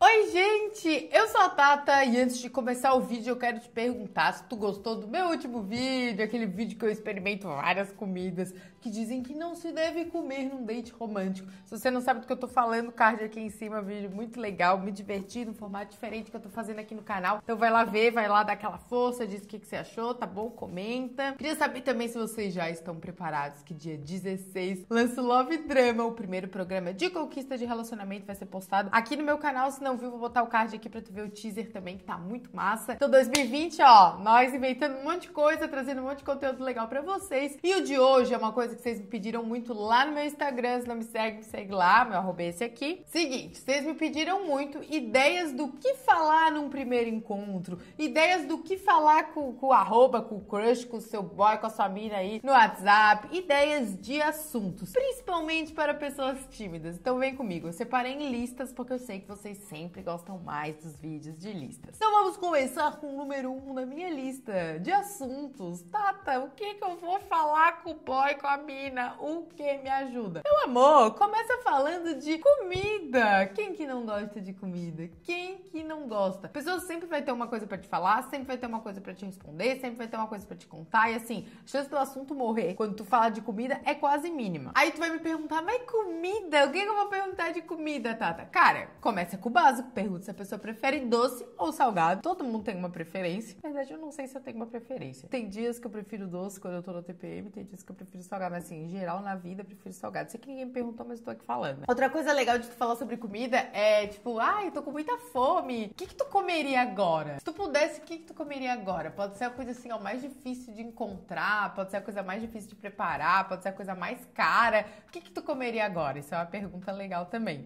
Oi, gente! Eu sou a Tata e antes de começar o vídeo eu quero te perguntar se tu gostou do meu último vídeo, aquele vídeo que eu experimento várias comidas que dizem que não se deve comer num date romântico. Se você não sabe do que eu tô falando, card aqui em cima, vídeo muito legal, me diverti num formato diferente que eu tô fazendo aqui no canal. Então vai lá ver, vai lá dar aquela força, diz o que você achou, tá bom? Comenta. Queria saber também se vocês já estão preparados, que dia 16 lança o Love Drama, o primeiro programa de conquista de relacionamento, vai ser postado aqui no meu canal. Se não viu, vou botar o card aqui pra tu ver o teaser também, que tá muito massa. Então 2020, ó, nós inventando um monte de coisa, trazendo um monte de conteúdo legal pra vocês. E o de hoje é uma coisa que vocês me pediram muito lá no meu Instagram. Se não me segue, me segue lá, meu arroba é esse aqui. Seguinte, vocês me pediram muito ideias do que falar num primeiro encontro, ideias do que falar com o arroba, com o crush, com o seu boy, com a sua mina aí no WhatsApp, ideias de assuntos, principalmente para pessoas tímidas. Então vem comigo, eu separei em listas porque eu sei que vocês sempre gostam mais dos vídeos de listas. Então vamos começar com o número 1 na minha lista de assuntos. Tata, o que eu vou falar com o boy, com a mina? O que me ajuda? Meu amor, começa falando de comida. Quem que não gosta de comida? Quem que não gosta? A pessoa sempre vai ter uma coisa pra te falar, sempre vai ter uma coisa pra te responder, sempre vai ter uma coisa pra te contar e assim, a chance do assunto morrer quando tu fala de comida é quase mínima. Aí tu vai me perguntar, mas comida? O que eu vou perguntar de comida, Tata? Cara, começa com o básico. Pergunta se a pessoa prefere doce ou salgado. Todo mundo tem uma preferência. Na verdade, eu não sei se eu tenho uma preferência. Tem dias que eu prefiro doce quando eu tô no TPM, tem dias que eu prefiro salgado. Mas assim, em geral, na vida, eu prefiro salgado. Sei que ninguém me perguntou, mas eu tô aqui falando. Outra coisa legal de tu falar sobre comida é, tipo, ai, eu tô com muita fome. O que tu comeria agora? Se tu pudesse, o que tu comeria agora? Pode ser a coisa assim, ó, mais difícil de encontrar, pode ser a coisa mais difícil de preparar, pode ser a coisa mais cara. O que tu comeria agora? Isso é uma pergunta legal também.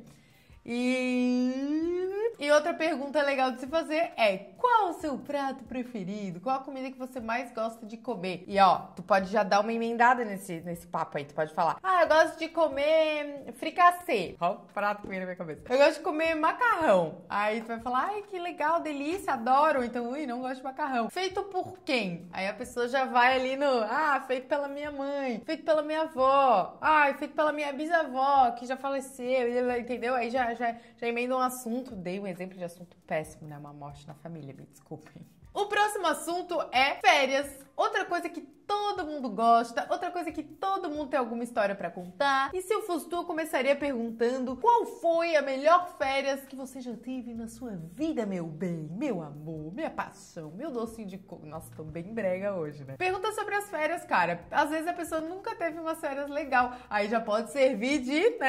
E outra pergunta legal de se fazer é: qual o seu prato preferido? Qual a comida que você mais gosta de comer? E ó, tu pode já dar uma emendada nesse papo aí. Tu pode falar: ah, eu gosto de comer fricassê. Qual o prato que vem na minha cabeça? Eu gosto de comer macarrão. Aí tu vai falar: ai, que legal, delícia, adoro. Então, não gosto de macarrão. Feito por quem? Aí a pessoa já vai ali no: ah, feito pela minha mãe, feito pela minha avó, feito pela minha bisavó, que já faleceu, entendeu? Aí já emenda um assunto. Dei um exemplo de assunto péssimo, né? Uma morte na família, me desculpem. O próximo assunto é férias. Outra coisa que todo mundo gosta, outra coisa que todo mundo tem alguma história pra contar. E se eu fosse tu, eu começaria perguntando: qual foi a melhor férias que você já teve na sua vida, meu bem, meu amor, minha paixão, meu docinho de coco. Nossa, tô bem brega hoje, né? Pergunta sobre as férias, cara. Às vezes a pessoa nunca teve umas férias legal. Aí já pode servir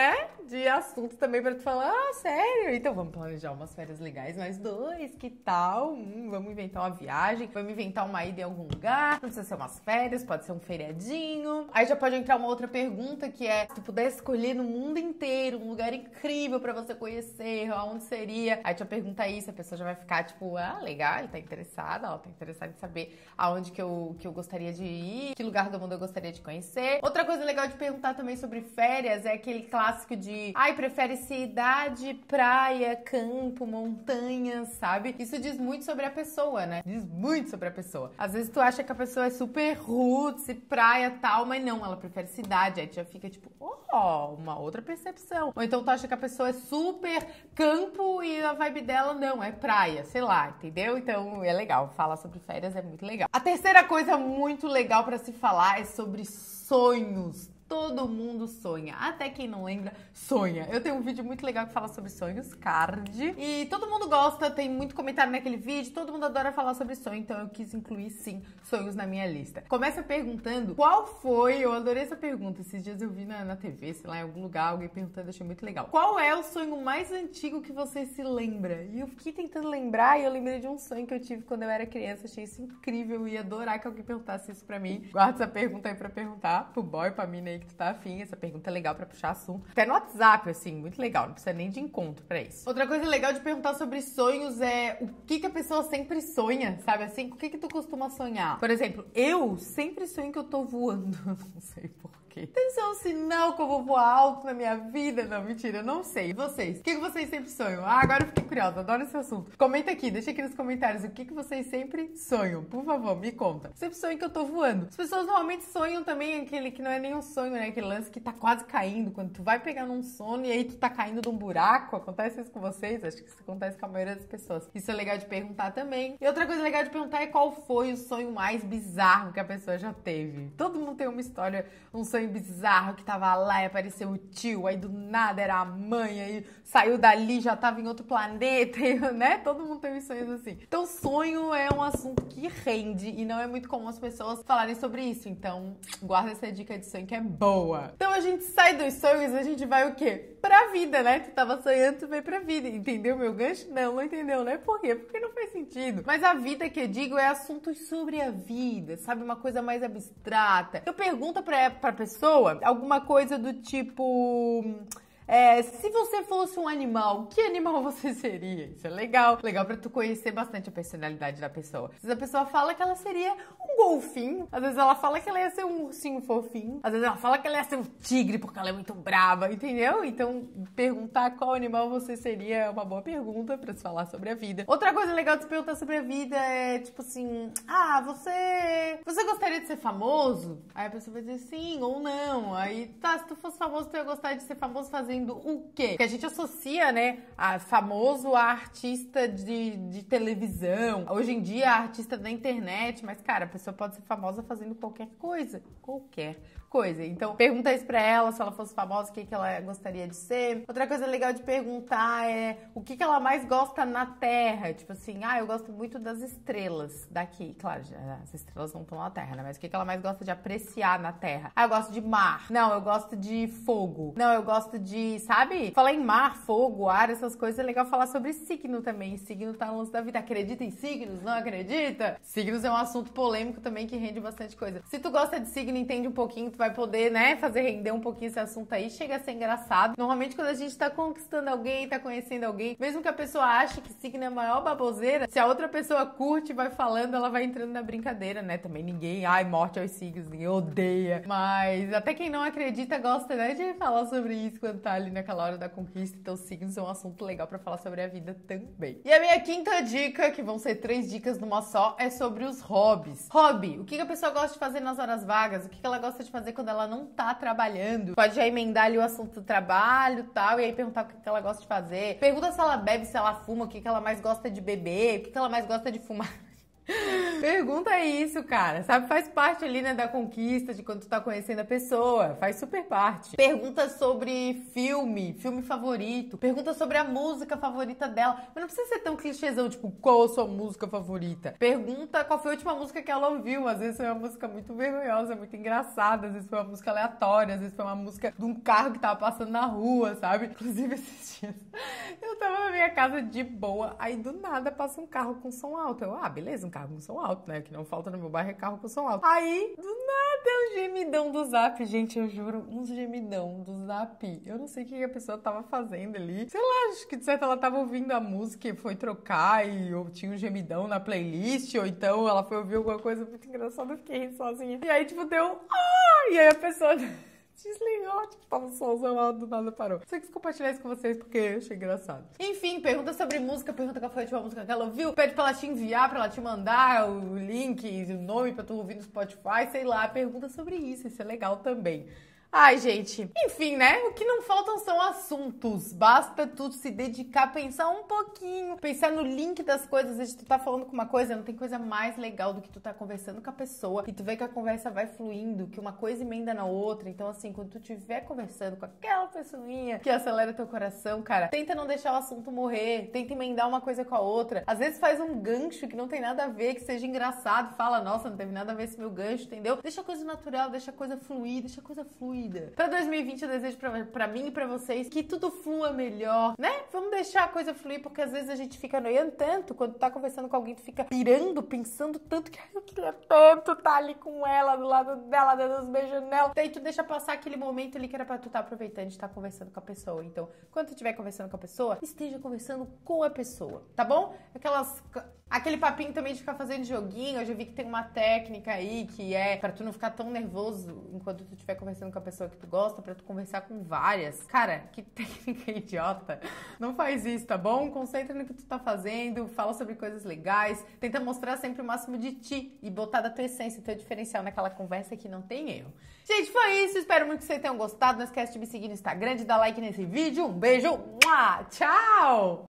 de assunto também pra tu falar: ah, sério? Então vamos planejar umas férias legais, nós dois, que tal? Vamos inventar uma viagem, vamos inventar uma ida em algum lugar. Não precisa ser umas férias, pode ser um feriadinho. Aí já pode entrar uma outra pergunta que é: se tu pudesse escolher no mundo inteiro um lugar incrível pra você conhecer, aonde seria? Aí tu já pergunta isso, a pessoa já vai ficar tipo: ah, legal, ele tá interessada, ela tá interessada em saber aonde que eu gostaria de ir, que lugar do mundo eu gostaria de conhecer. Outra coisa legal de perguntar também sobre férias é aquele clássico de: ai, prefere cidade, praia, campo, montanha, sabe? Isso diz muito sobre a pessoa, né? Diz muito sobre a pessoa. Às vezes tu acha que a pessoa é super roots e praia e tal, mas não, ela prefere cidade. Aí tu já fica tipo: oh, uma outra percepção. Ou então tu acha que a pessoa é super campo e a vibe dela não, é praia, sei lá, entendeu? Então é legal, falar sobre férias é muito legal. A terceira coisa muito legal pra se falar é sobre sonhos. Todo mundo sonha, até quem não lembra, sonha. Eu tenho um vídeo muito legal que fala sobre sonhos, card. E todo mundo gosta, tem muito comentário naquele vídeo, todo mundo adora falar sobre sonho, então eu quis incluir, sim, sonhos na minha lista. Começa perguntando qual foi, eu adorei essa pergunta, esses dias eu vi na TV, sei lá, em algum lugar, alguém perguntando, achei muito legal. Qual é o sonho mais antigo que você se lembra? E eu fiquei tentando lembrar e eu lembrei de um sonho que eu tive quando eu era criança, achei isso incrível e ia adorar que alguém perguntasse isso pra mim. Guarda essa pergunta aí pra perguntar pro boy, pra mina aí que tu tá afim, essa pergunta é legal pra puxar assunto. Até no WhatsApp, assim, muito legal, não precisa nem de encontro pra isso. Outra coisa legal de perguntar sobre sonhos é o que a pessoa sempre sonha, sabe assim? O que tu costuma sonhar? Por exemplo, eu sempre sonho que eu tô voando, não sei porquê. ok? Deve ser um sinal que eu vou voar alto na minha vida. Não, mentira, eu não sei. E vocês? O que vocês sempre sonham? Ah, agora eu fiquei curiosa, adoro esse assunto. Comenta aqui, deixa aqui nos comentários o que vocês sempre sonham. Por favor, me conta. Sempre sonho que eu tô voando. As pessoas normalmente sonham também aquele que não é nem um sonho, né? Aquele lance que tá quase caindo. Quando tu vai pegar num sono e aí tu tá caindo de um buraco. Acontece isso com vocês? Acho que isso acontece com a maioria das pessoas. Isso é legal de perguntar também. E outra coisa legal de perguntar é qual foi o sonho mais bizarro que a pessoa já teve. Todo mundo tem uma história, um sonho bizarro que tava lá e apareceu o tio, aí do nada era a mãe, aí saiu dali, já tava em outro planeta, né? Todo mundo tem sonhos assim. Então, sonho é um assunto que rende e não é muito comum as pessoas falarem sobre isso. Então, guarda essa dica de sonho que é boa. Então, a gente sai dos sonhos, a gente vai o quê? Pra vida, né? Tu tava sonhando, tu vai pra vida. Entendeu meu gancho? Não entendeu, né? Por quê? Porque não faz sentido. Mas a vida que eu digo é assuntos sobre a vida, sabe? Uma coisa mais abstrata. Eu pergunto pra pessoa alguma coisa do tipo... se você fosse um animal, que animal você seria? Isso é legal. Legal pra tu conhecer bastante a personalidade da pessoa. Às vezes a pessoa fala que ela seria um golfinho. Às vezes ela fala que ela ia ser um ursinho fofinho. Às vezes ela fala que ela ia ser um tigre porque ela é muito brava, entendeu? Então, perguntar qual animal você seria é uma boa pergunta pra se falar sobre a vida. Outra coisa legal de se perguntar sobre a vida é, tipo assim... Ah, você gostaria de ser famoso? Aí a pessoa vai dizer sim ou não. Aí, tá, se tu fosse famoso, tu ia gostar de ser famoso fazendo o quê? Porque a gente associa, né, a famoso a artista de televisão. Hoje em dia, a artista da internet. Mas, cara, a pessoa pode ser famosa fazendo qualquer coisa. Qualquer coisa. Então, pergunta isso pra ela, se ela fosse famosa, o que ela gostaria de ser. Outra coisa legal de perguntar é o que ela mais gosta na Terra. Tipo assim, eu gosto muito das estrelas daqui. Claro, as estrelas não estão na Terra, né? Mas o que ela mais gosta de apreciar na Terra? Eu gosto de mar. Não, eu gosto de fogo. Não, eu gosto de, sabe? Falar em mar, fogo, ar, essas coisas, é legal falar sobre signo também. Signo tá no lance da vida. Acredita em signos? Não acredita? Signos é um assunto polêmico também que rende bastante coisa. Se tu gosta de signo, entende um pouquinho, tu vai poder, né, fazer render um pouquinho esse assunto aí. Chega a ser engraçado. Normalmente, quando a gente tá conquistando alguém, tá conhecendo alguém, mesmo que a pessoa ache que signo é a maior baboseira, se a outra pessoa curte e vai falando, ela vai entrando na brincadeira, né? Também ninguém, morte aos signos, ninguém odeia. Mas até quem não acredita gosta, né, de falar sobre isso quando tá ali naquela hora da conquista. Então, signos é um assunto legal pra falar sobre a vida também. E a minha quinta dica, que vão ser 3 dicas numa só, é sobre os hobbies. Hobby, o que a pessoa gosta de fazer nas horas vagas? O que ela gosta de fazer quando ela não tá trabalhando? Pode já emendar ali o assunto do trabalho e tal, e aí perguntar o que ela gosta de fazer. Pergunta se ela bebe, se ela fuma, o que ela mais gosta de beber, o que ela mais gosta de fumar. Pergunta isso, cara, sabe? Faz parte ali, né, da conquista, de quando tu tá conhecendo a pessoa, faz super parte. Pergunta sobre filme favorito, pergunta sobre a música favorita dela, mas não precisa ser tão clichêzão, tipo, qual a sua música favorita? Pergunta qual foi a última música que ela ouviu, às vezes foi uma música muito vergonhosa, muito engraçada, às vezes foi uma música aleatória, às vezes foi uma música de um carro que tava passando na rua, sabe? Inclusive esses dias, eu tava na minha casa de boa, aí do nada passa um carro com som alto, beleza, um carro com som alto, né? O que não falta no meu bairro é carro com som alto. Aí, do nada, um gemidão do Zap. Gente, eu juro, um gemidão do Zap. Eu não sei o que a pessoa tava fazendo ali. Sei lá, acho que de certo ela tava ouvindo a música e foi trocar e eu tinha um gemidão na playlist, ou então ela foi ouvir alguma coisa muito engraçada, eu fiquei rindo sozinha. E aí, tipo, deu... E aí a pessoa... desligou, tipo, tava um somzão alto, do nada parou. Só quis compartilhar isso com vocês porque eu achei engraçado. Enfim, pergunta sobre música, pergunta qual foi a última música que ela ouviu, pede pra ela te enviar, pra ela te mandar o link, o nome pra tu ouvir no Spotify, sei lá, pergunta sobre isso é legal também. Ai, gente, enfim, né? O que não faltam são assuntos. Basta tu se dedicar, pensar um pouquinho, pensar no link das coisas. Às vezes tu tá falando com uma coisa, não tem coisa mais legal do que tu tá conversando com a pessoa e tu vê que a conversa vai fluindo, que uma coisa emenda na outra. Então, assim, quando tu estiver conversando com aquela pessoinha que acelera teu coração, cara, tenta não deixar o assunto morrer, tenta emendar uma coisa com a outra. Às vezes faz um gancho que não tem nada a ver, que seja engraçado, fala, nossa, não teve nada a ver esse meu gancho, entendeu? Deixa a coisa natural, deixa a coisa fluir, deixa a coisa fluida. Pra 2020 eu desejo pra mim e pra vocês que tudo flua melhor, né? Vamos deixar a coisa fluir, porque às vezes a gente fica noiando tanto, quando tu tá conversando com alguém, tu fica pirando, pensando tanto que eu queria tanto tá ali com ela, do lado dela, dando uns beijos nela. Daí tu deixa passar aquele momento ali que era pra tu tá aproveitando de estar conversando com a pessoa. Então, quando tu estiver conversando com a pessoa, esteja conversando com a pessoa, tá bom? Aquele papinho também de ficar fazendo joguinho, eu já vi que tem uma técnica aí que é pra tu não ficar tão nervoso enquanto tu estiver conversando com a pessoa que tu gosta pra tu conversar com várias. Cara, que técnica idiota. Não faz isso, tá bom? Concentra no que tu tá fazendo, fala sobre coisas legais, tenta mostrar sempre o máximo de ti e botar da tua essência, teu diferencial naquela conversa que não tem erro. Gente, foi isso. Espero muito que vocês tenham gostado. Não esquece de me seguir no Instagram, de dar like nesse vídeo. Um beijo. Tchau!